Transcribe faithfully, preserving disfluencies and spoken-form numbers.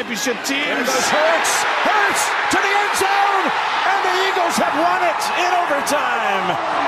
championship teams. There goes Hurts. Hurts to the end zone, and the Eagles have won it in overtime.